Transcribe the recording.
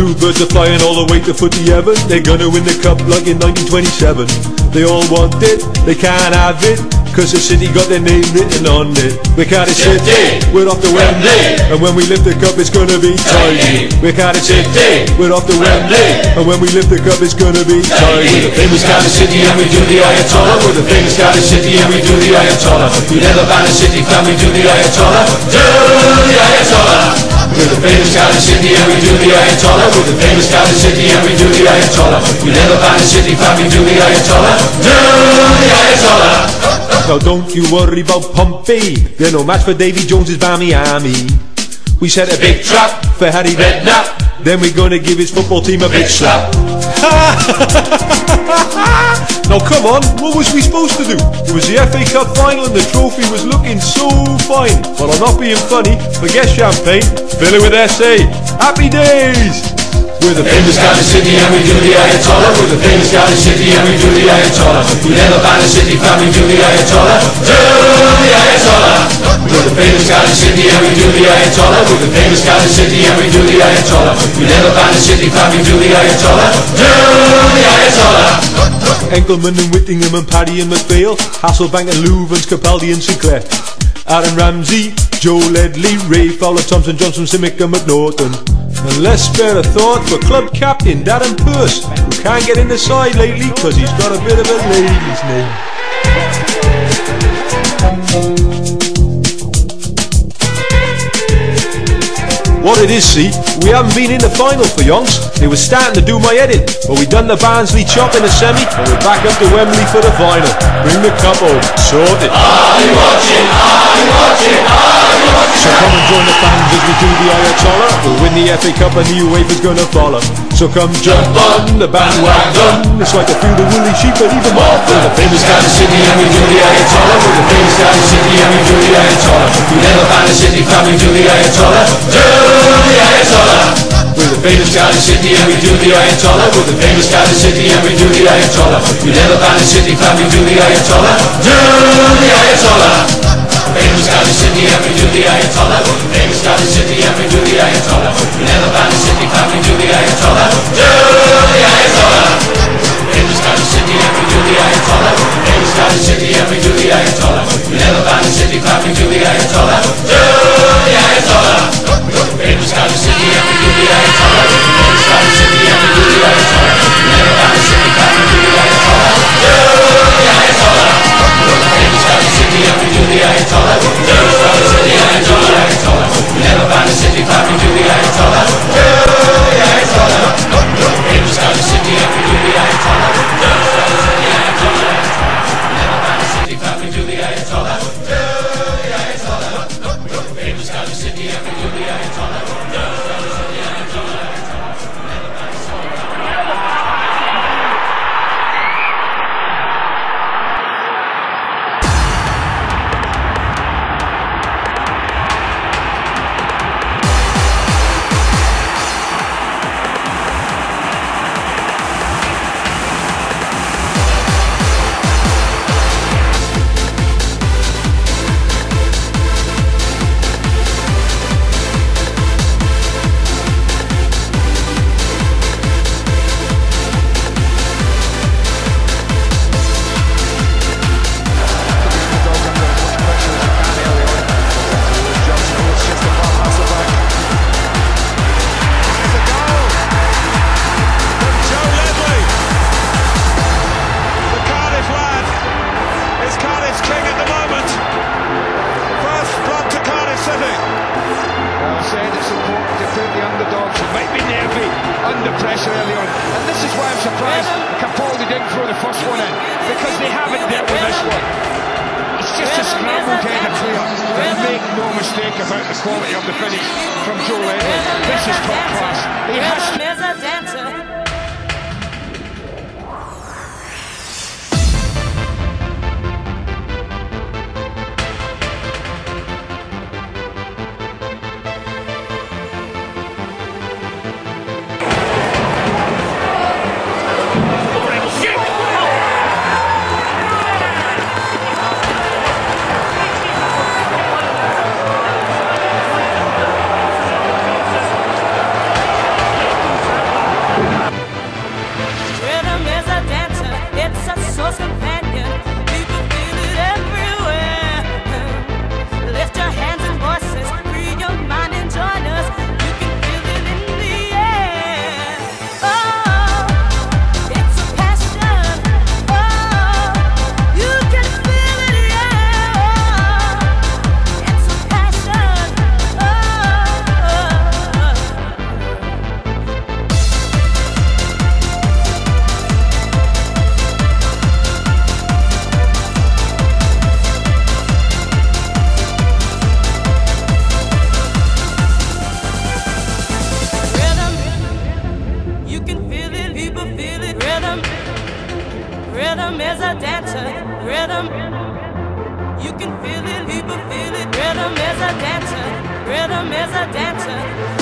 Bluebirds are flying all the way to footy heaven. They're gonna win the cup like in 1927. They all want it, they can't have it, cause the city got their name written on it. We're Cardiff City, we're off to Wembley, and when we lift the cup it's gonna be tidy. We're Cardiff City, we're off to Wembley, and when we lift the cup it's gonna be tidy. We're the famous Cardiff City and we do the Ayatollah. We're the famous Cardiff City and we do the Ayatollah. We never ban a city fan, we do the Ayatollah. Do the Ayatollah. We're the famous Cardiff City and we do the Ayatollah. We're the famous Cardiff City and we do the Ayatollah. We never ban a city fan, we do the Ayatollah. Do the Ayatollah. Now don't you worry about Pompey, they're no match for Davy Jones's Miami. We set a big trap for Harry Redknapp, then we're gonna give his football team a big slap. Now come on, what was we supposed to do? It was the FA Cup final and the trophy was looking so fine. Well, I'm not being funny, forget champagne, fill it with SA. Happy days! We're the famous Cardiff City and we do the Ayatollah. We're the famous Cardiff City and we do the Ayatollah. We never ban a city fan, we do the Ayatollah. Do the Ayatollah. We're the famous Cardiff City and we do the Ayatollah. We're the famous Cardiff City and we do the Ayatollah. We never ban a city fan, we do the Ayatollah. Do the Ayatollah. Engelman and Whittingham and Paddy and McPhail, Hasselbank and Louvens, Capaldi and Sinclair, Aaron Ramsey, Joe Ledley, Ray Fowler, Thompson, Johnson, Simic and McNaughton. And let's spare a thought for club captain Darren Purse, who can't get in the side lately because he's got a bit of a lady's name. What it is, see, we haven't been in the final for yonks. They were starting to do my head in, but we done the Barnsley chop in the semi, and we're back up to Wembley for the final. Bring the cup home, sorted. Are you watching? Are you watching? Are you watching? So come and join the fans as we do the Ayatollah. We'll win the FA Cup and the UEFA's gonna follow. So come jump on the bandwagon. It's like a few of woolly sheep and even more. We're the famous Cardiff City and we do the Ayatollah. We're the famous Cardiff City and we do the Ayatollah. We never ban a city fan, we do the Ayatollah. Do the Ayatollah. We're the famous Cardiff City and we do the Ayatollah. We're the famous Cardiff City and we do the Ayatollah. We never ban a city fan, we do the Ayatollah. Do the Ayatollah. Famous Cardiff City and we do the Ayatollah. We're the famous Cardiff City and we do the Ayatollah. We never ban a city fan, we do the Ayatollah. Do the Ayatollah. Famous Cardiff City and we do the Ayatollah. We're the famous Cardiff City and we do the Ayatollah. We never ban a city fan, we do the Ayatollah. Do the Ayatollah. Famous Cardiff City and we do the Ayatollah. We're the famous Cardiff City and we do the Ayatollah. We never ban a city fan, we do the Ayatollah. Do the Ayatollah. We're the famous Cardiff City and we do the Ayatollah. We're the famous Cardiff City and we do the Ayatollah. We never ban a city fan, we do the Ayatollah. Do the Ayatollah. We're the famous Cardiff City and we do the Ayatollah. We're the famous Cardiff City and we do the Ayatollah. We never ban a city fan, we do the Ayatollah. Do the Ayatollah. We're the famous Cardiff City and we do the Ayatollah. About the quality of the finish from Joe Ledley. This is top class. He has to. a dancer. Rhythm, you can feel it, people feel it. Rhythm is a dancer. Rhythm is a dancer.